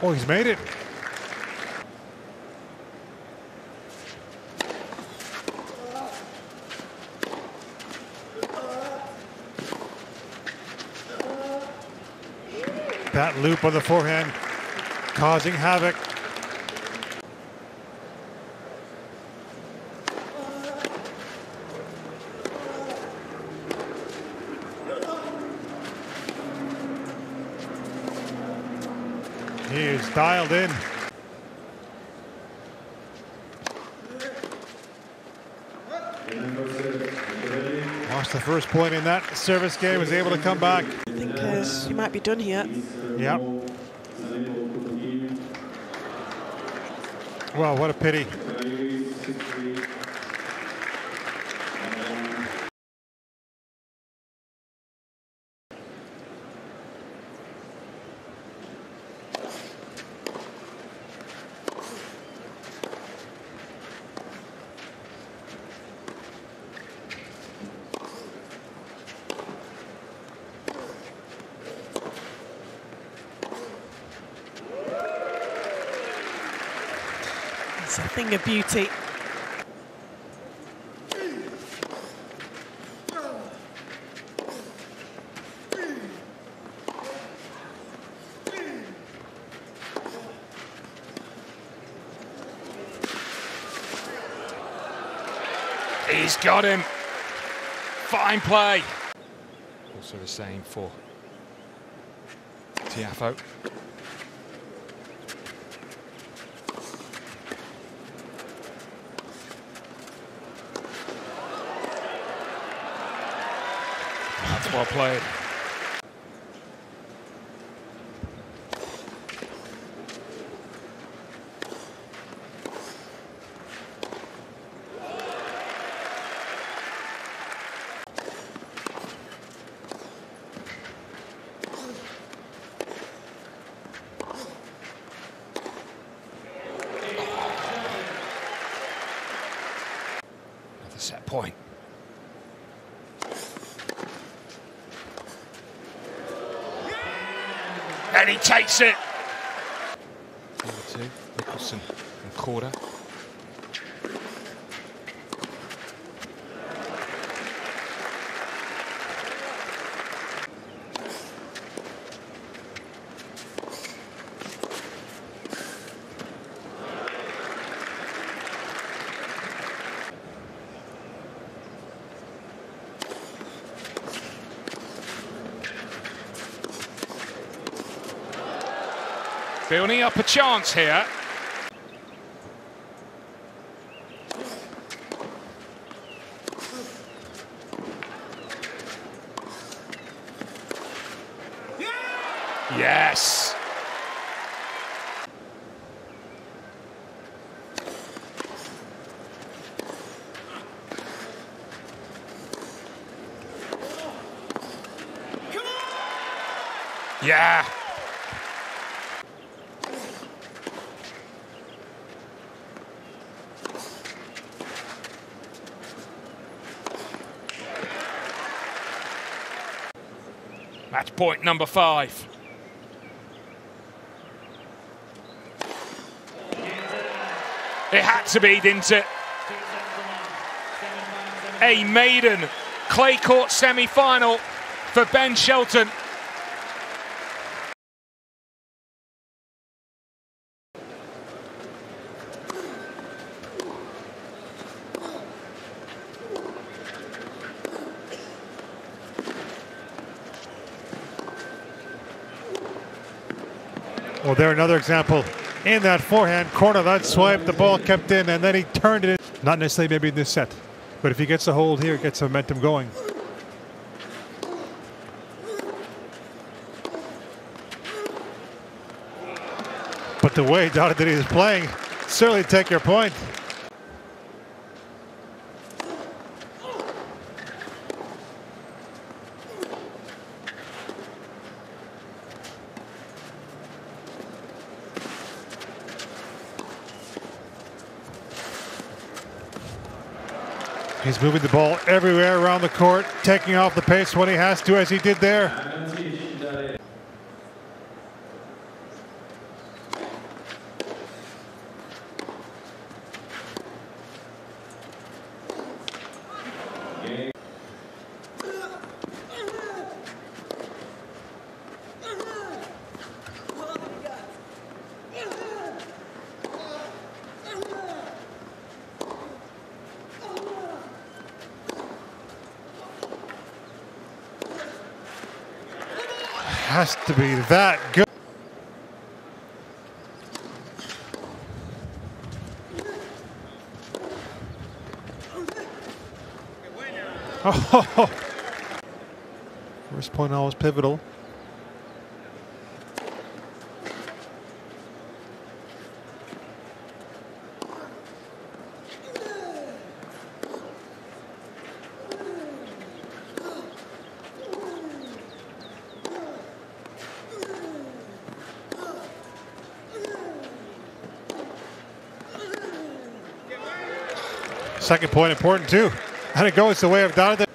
Oh, he's made it. That loop on the forehand causing havoc. He is dialed in. Lost the first point in that service game, was able to come back. I think he might be done here. Yeah. Well, what a pity. It's a thing of beauty. He's got him. Fine play. Also the same for Tiafoe. That's well played. Another set point. And he takes it. Number two, Nicholson and quarter. Building up a chance here. Yes. Yeah. Match point number 5. It had to be, didn't it? A maiden clay court semi-final for Ben Shelton. Well, there another example in that forehand corner. That swipe, the ball kept in, and then he turned it in. Not necessarily maybe in this set, but if he gets a hold here, it gets momentum going. But the way Donathan is playing, certainly take your point. He's moving the ball everywhere around the court, taking off the pace when he has to, as he did there. has to be that good. Oh, first point always pivotal. Second point important too. And it goes the way of Donovan.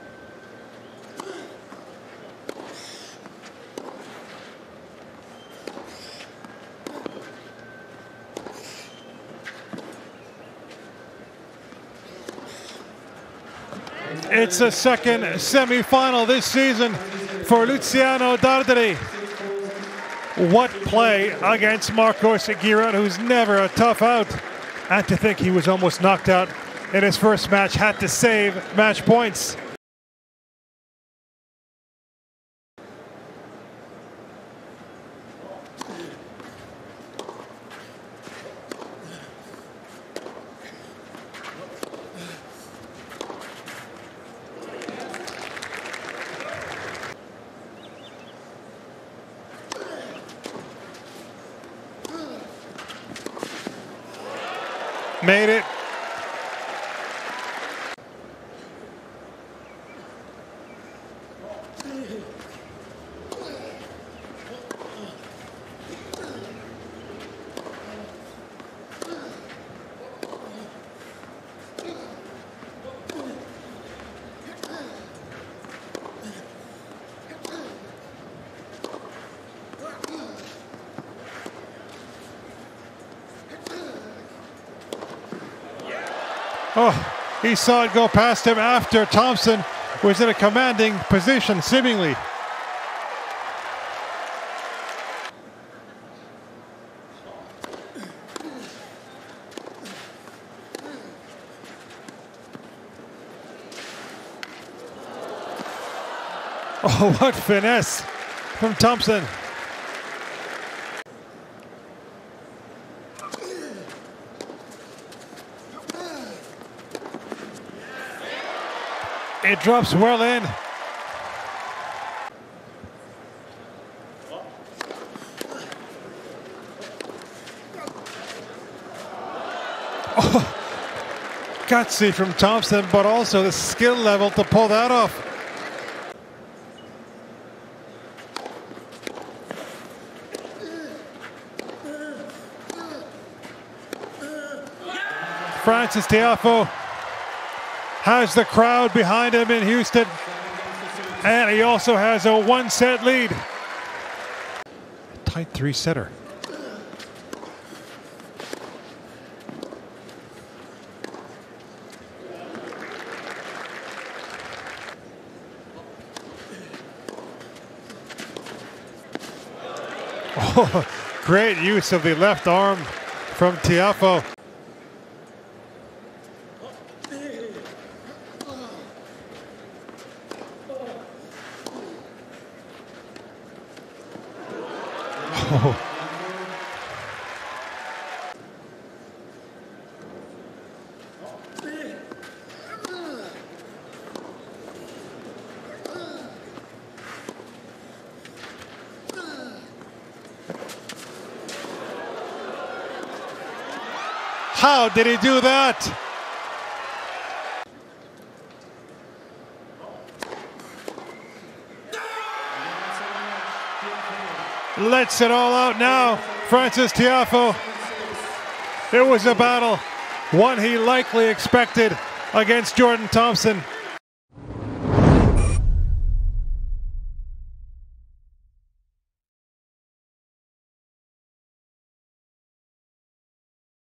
It's the second semi-final this season for Luciano Darderi. What play against Marcos Giron, who's never a tough out. And to think he was almost knocked out in his first match, had to save match points. Made it. Oh, he saw it go past him after Thompson was in a commanding position, seemingly. Oh, what finesse from Thompson. It drops well in. Oh, gutsy from Thompson, but also the skill level to pull that off. Frances Tiafoe has the crowd behind him in Houston, and he also has a one-set lead. Tight three-setter. Oh, great use of the left arm from Tiafoe. Oh. How did he do that? Lets it all out now. Frances Tiafoe. It was a battle, one he likely expected against Jordan Thompson.